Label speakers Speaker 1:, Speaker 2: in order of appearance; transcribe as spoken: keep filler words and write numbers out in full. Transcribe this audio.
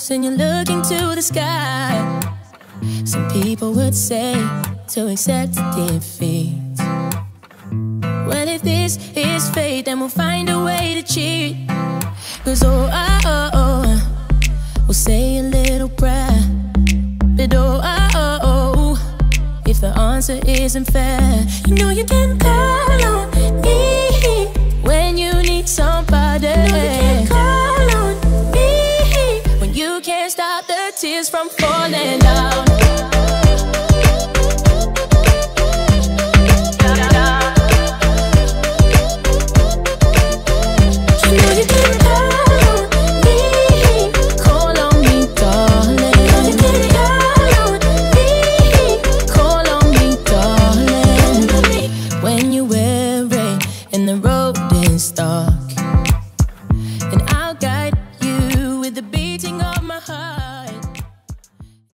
Speaker 1: close and you're looking to the sky. Some people would say to accept defeat. Well, if this is fate, then we'll find a way to cheat. Cause oh, oh, oh, oh, we'll say a little prayer. But oh, oh, oh, oh, if the answer isn't fair, you know you can call on me when you need somebody. You know you can call on me when you can't stop the tears from falling down. And the road is dark, and I'll guide you with the beating of my heart.